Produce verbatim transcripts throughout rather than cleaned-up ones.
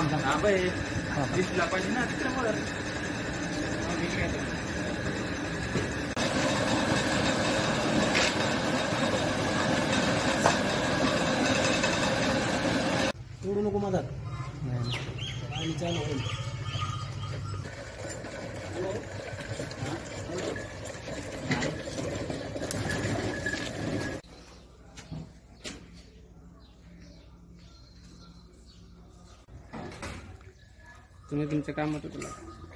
हा बाई दिसला पाहिजे ना त्याच्यावर. सोडू नको मधात आणि चालू होईल. तुम्ही तुमचं काम होतं तुला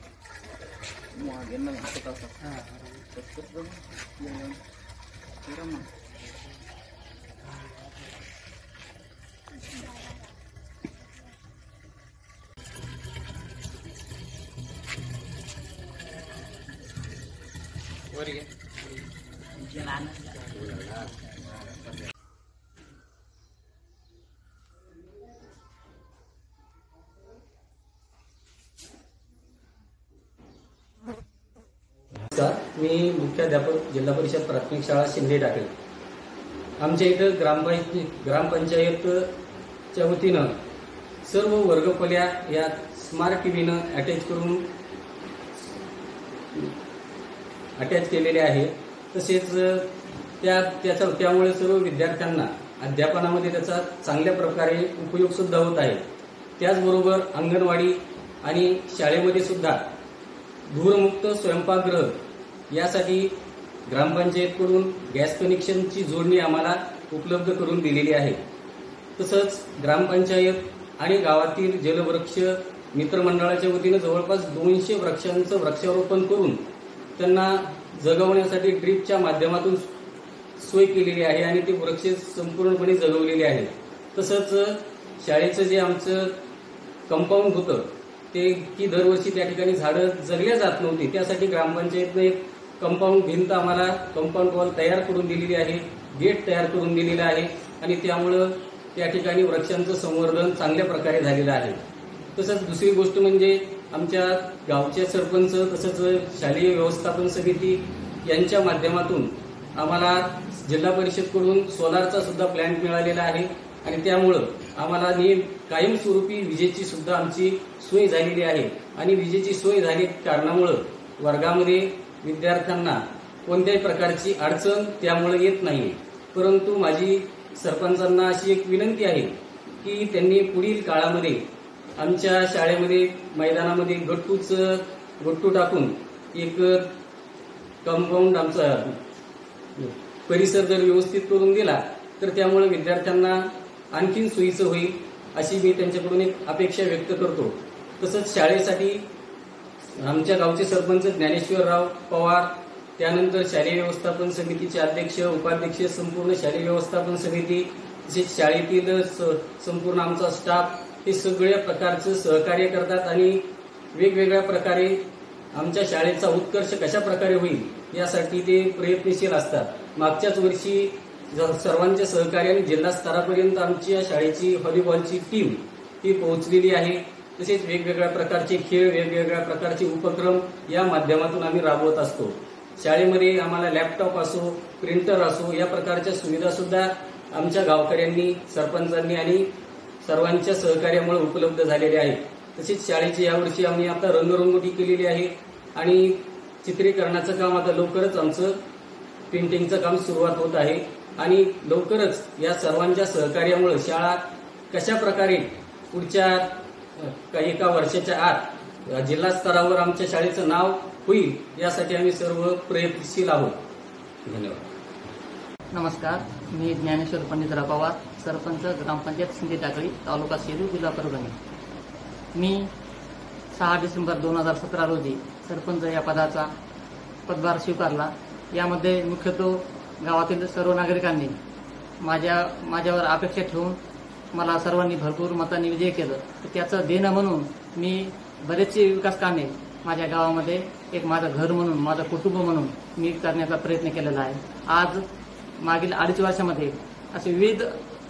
वर घे. मी मुख्याध्यापक जिल्हा परिषद प्राथमिक शाळा शिंदे टाकळी. आमच्या इथं ग्रामपंचायत ग्रामपंचायतच्या वतीनं सर्व वर्गखोल्या या स्मार्ट टीव्हीनं अटॅच करून अटॅच केलेले आहे. तसेच त्या त्याचा त्यामुळे सर्व विद्यार्थ्यांना अध्यापनामध्ये त्याचा चांगल्या प्रकारे उपयोग सुद्धा होत आहे. त्याचबरोबर अंगणवाडी आणि शाळेमध्ये सुद्धा धूरमुक्त स्वयंपाकगृह यासाठी ग्रामपंचायतकडून गॅस कनेक्शनची जोडणी आम्हाला उपलब्ध करून दिलेली आहे. तसंच ग्रामपंचायत आणि गावातील जलवृक्ष मित्रमंडळाच्या वतीनं जवळपास दोनशे वृक्षांचं वृक्षारोपण करून त्यांना जगवण्यासाठी ड्रीपच्या माध्यमातून सोय केलेली आहे आणि ते वृक्ष संपूर्णपणे जगवलेले आहे. तसंच शाळेचं जे आमचं कंपाऊंड होतं ते की दरवर्षी त्या ठिकाणी झाडं जगल्या जात नव्हती, त्यासाठी ग्रामपंचायतने एक कंपाऊंड भिंत आम्हाला कंपाऊंड वॉल तयार करून दिलेली आहे, गेट तयार करून दिलेलं आहे आणि त्यामुळं त्या ठिकाणी वृक्षांचं संवर्धन चांगल्या प्रकारे झालेलं आहे. तसंच दुसरी गोष्ट म्हणजे आमच्या गावचे सरपंच तसंच शालेय व्यवस्थापन समिती यांच्या माध्यमातून आम्हाला जिल्हा परिषदकडून सोलारचा सुद्धा प्लॅन्ट मिळालेला आहे आणि त्यामुळं आम्हाला कायमस्वरूपी विजेची सुद्धा आमची सोय झालेली आहे आणि विजेची सोय झाली कारणामुळं वर्गामध्ये विद्यार्थ्यांना कोणत्याही प्रकारची अडचण त्यामुळे येत नाही. परंतु माझी सरपंचांना अशी एक विनंती आहे की त्यांनी पुढील काळामध्ये आमच्या शाळेमध्ये मैदानामध्ये गट्टूच गट्टू टाकून एक कंपाऊंड आमचा परिसर जर व्यवस्थित करून दिला तर त्यामुळे विद्यार्थ्यांना आणखीन सोयीचं होईल अशी मी त्यांच्याकडून एक अपेक्षा व्यक्त करतो. तसंच शाळेसाठी आमच्या गावचे सरपंच ज्ञानेश्वरराव पवार, त्यानंतर शालेय व्यवस्थापन समितीचे अध्यक्ष उपाध्यक्ष संपूर्ण शालेय व्यवस्थापन समिती तसेच शाळेतील संपूर्ण आमचा स्टाफ हे सगळ्या प्रकारचं सहकार्य करतात आणि वेगवेगळ्या प्रकारे आमच्या शाळेचा उत्कर्ष कशा प्रकारे होईल यासाठी ते प्रयत्नशील असतात. मागच्याच वर्षी सर्वांच्या सहकार्याने जिल्हा स्तरापर्यंत आमच्या शाळेची व्हॉलीबॉलची टीम ती पोहोचलेली आहे. तसेच वेगवेगळ्या प्रकारचे खेळ वेगवेगळ्या प्रकारचे उपक्रम या माध्यमातून आम्ही राबवत असतो. शाळेमध्ये आम्हाला लॅपटॉप असो प्रिंटर असो या प्रकारच्या सुविधा सुद्धा आमच्या गावकऱ्यांनी सरपंचांनी आणि सर्वांच्या सहकार्यामुळे उपलब्ध झालेल्या आहेत. तसेच शाळेची यावर्षी आम्ही आता रंगरंगोटी केलेली आहे आणि चित्रीकरणाचं काम आता लवकरच आमचं पेंटिंगचं काम सुरुवात होत आहे आणि लवकरच या सर्वांच्या सहकार्यामुळे शाळा कशा प्रकारे पुढच्या एका वर्षाच्या आत जिल्हा स्तरावर आमच्या शाळेचं नाव होईल यासाठी आम्ही सर्व प्रयत्नशील आहोत. धन्यवाद. नमस्कार, मी ज्ञानेश्वर पंडितराव पवार, सरपंच ग्रामपंचायत शिंदे टाकळी, तालुका सेलू, जिल्हा परभणी. मी सहा डिसेंबर दोन हजार सतरा रोजी सरपंच या पदाचा पदभार स्वीकारला. यामध्ये मुख्यतः गावातील सर्व नागरिकांनी माझ्या माझ्यावर अपेक्षा ठेवून मला सर्वांनी भरपूर मतांनी विजय केलं. तर त्याचं देणं म्हणून मी बरेचसे विकास कामे माझ्या गावामध्ये एक माझं घर म्हणून माझं कुटुंब म्हणून मी करण्याचा प्रयत्न केलेला आहे. आज मागील अडीच वर्षामध्ये असे विविध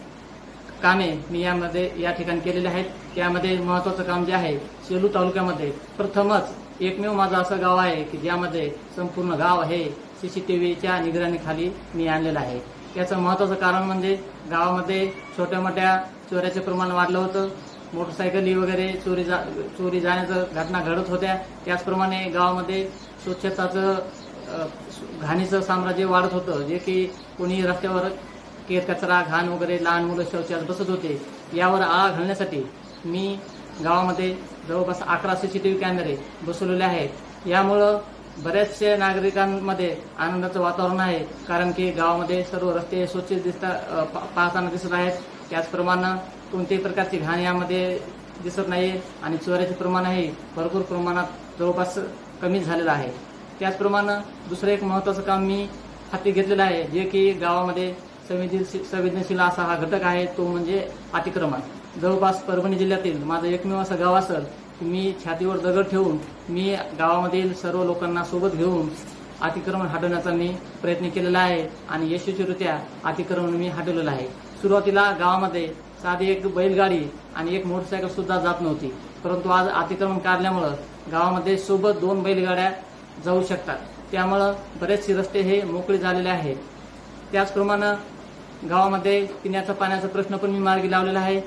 कामे मी यामध्ये या ठिकाणी केलेले आहेत. त्यामध्ये महत्त्वाचं काम जे आहे, सेलू तालुक्यामध्ये प्रथमच एकमेव माझं असं गाव आहे की ज्यामध्ये संपूर्ण गाव हे सीसीटीव्हीच्या निगराणीखाली मी आणलेलं आहे. याचं महत्त्वाचं कारण म्हणजे गावामध्ये छोट्या मोठ्या चोऱ्याचं प्रमाण वाढलं होतं. मोटरसायकली वगैरे चोरी जा चोरी जाण्याचं घटना घडत होत्या. त्याचप्रमाणे गावामध्ये स्वच्छताचं अ, घाणीचं साम्राज्य वाढत होतं, जे की कोणी रस्त्यावर केर कचरा घाण वगैरे लहान मुलं शौचास बसत होते. यावर आळा घालण्यासाठी मी गावामध्ये जवळपास अकरा सीसीटीव्ही कॅमेरे बसवलेले आहेत. यामुळं बऱ्याचशा नागरिकांमध्ये आनंदाचं वातावरण आहे, कारण की गावामध्ये सर्व रस्ते स्वच्छ दिसता पाहताना दिसत आहेत. त्याचप्रमाणे कोणत्याही प्रकारची घाण यामध्ये दिसत नाही आणि चोऱ्याचे प्रमाणही भरपूर प्रमाणात जवळपास कमी झालेलं आहे. त्याचप्रमाणे दुसरं एक महत्त्वाचं काम मी हाती घेतलेलं आहे, जे की गावामध्ये संवेदनशील संवेदनशील असा हा घटक आहे, तो म्हणजे अतिक्रमण. जवळपास परभणी जिल्ह्यातील माझं एकमेव असं गाव असेल की मी छातीवर दगड ठेवून मी गावामधील सर्व लोकांना सोबत घेऊन अतिक्रमण हटवण्याचा मी प्रयत्न केलेला आहे आणि यशस्वीरित्या अतिक्रमण मी हटवलेलं आहे. सुरुवातीला गावामध्ये साधी एक बैलगाडी आणि एक मोटरसायकल सुद्धा जात नव्हती, परंतु आज अतिक्रमण काढल्यामुळं गावामध्ये सोबत दोन बैलगाड्या जाऊ शकतात. त्यामुळं बरेचसे रस्ते हे मोकळे झालेले आहेत. त्याचप्रमाणे गावामध्ये पिण्याचा पाण्याचा प्रश्न पण मी मार्गी लावलेला आहे.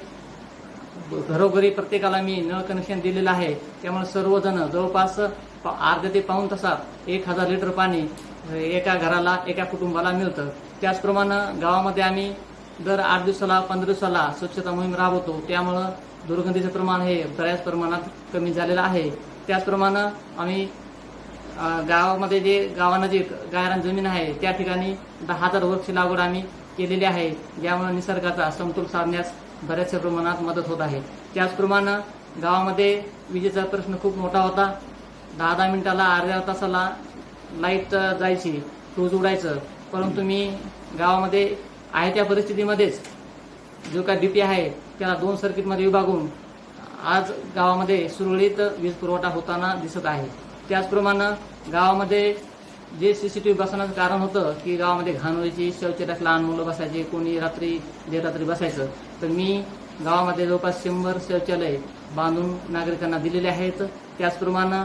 घरोघरी प्रत्येकाला मी नळ कनेक्शन दिलेलं आहे. त्यामुळे सर्वजण जवळपास अर्ध्या ते पाऊण तासात एक हजार लिटर पाणी एका घराला एका कुटुंबाला मिळतं. त्याचप्रमाणे गावामध्ये आम्ही दर आठ दिवसाला पंधरा दिवसाला स्वच्छता मोहीम राबवतो. त्यामुळं दुर्गंधीचं प्रमाण हे बऱ्याच प्रमाणात कमी झालेलं आहे. त्याचप्रमाणे आम्ही गावामध्ये जे गावानजीक गायरान जमीन आहे त्या ठिकाणी दहा हजार वृक्ष लागवड आम्ही केलेली आहे, ज्यामुळे निसर्गाचा समतोल साधण्यास बऱ्याचशा प्रमाणात मदत होत आहे. त्याचप्रमाणे गावामध्ये विजेचा प्रश्न खूप मोठा होता. दहा दहा मिनिटाला अर्ध्या तासाला लाईट जायची, फ्यूज उडायचं, परंतु मी गावामध्ये आहे त्या परिस्थितीमध्येच जो काय डीपी आहे त्याला दोन सर्किटमध्ये विभागून आज गावामध्ये सुरळीत वीज पुरवठा होताना दिसत आहे. त्याचप्रमाणे गावामध्ये जे सीसीटीव्ही बसवण्याचं कारण होतं की गावामध्ये घाण व्हायची, शौचालयात लहान मुलं बसायचे, कोणी रात्री देररात्री बसायचं, तर मी गावामध्ये जवळपास शंभर शौचालय बांधून नागरिकांना दिलेले आहेत. त्याचप्रमाणे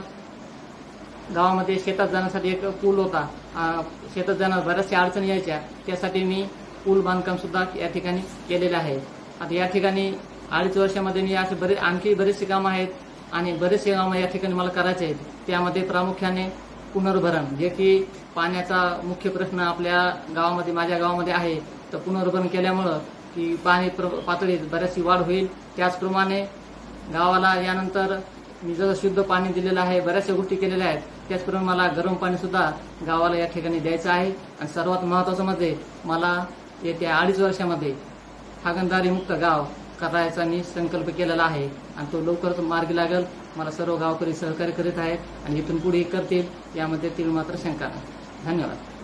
गावामध्ये शेतात जाण्यासाठी एक पूल होता, शेतात जाण्यास बऱ्याचशा अडचणी यायच्या, त्यासाठी मी पूल बांधकाम सुद्धा या ठिकाणी केलेले आहे. आता या ठिकाणी अडीच वर्षामध्ये मी असे बरे आणखी बरेचसे कामं आहेत आणि बरेचसे कामं या ठिकाणी मला करायचे आहेत. त्यामध्ये प्रामुख्याने पुनर्भरण, जे की पाण्याचा मुख्य प्रश्न आपल्या गावामध्ये माझ्या गावामध्ये आहे, तर पुनर्भरण केल्यामुळं की पाणी पातळीत बऱ्याचशी वाढ होईल. त्याचप्रमाणे गावाला यानंतर मी जर शुद्ध पाणी दिलेलं आहे, बऱ्याचशा गोष्टी केलेल्या आहेत. त्याचप्रमाणे मला गरम पाणी सुद्धा गावाला या ठिकाणी द्यायचं आहे. आणि सर्वात महत्त्वाचं म्हणजे मला येत्या अडीच वर्षामध्ये हागणदारी मुक्त गाव करायचा मी संकल्प केलेला आहे आणि तो लवकरच मार्गी लागेल. मला सर्व गावकरी सहकार्य करीत आहेत आणि इथून पुढे करतील यामध्ये ती मात्र शंका नाही. धन्यवाद.